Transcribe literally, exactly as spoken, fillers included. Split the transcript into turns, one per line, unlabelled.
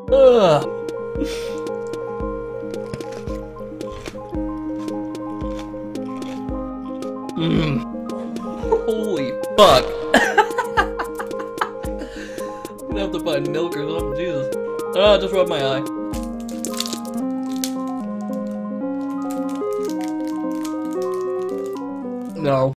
Ugh. Mmm. Holy fuck. I'm gonna have to find milk or something, Jesus. Ah, just rub my eye. No.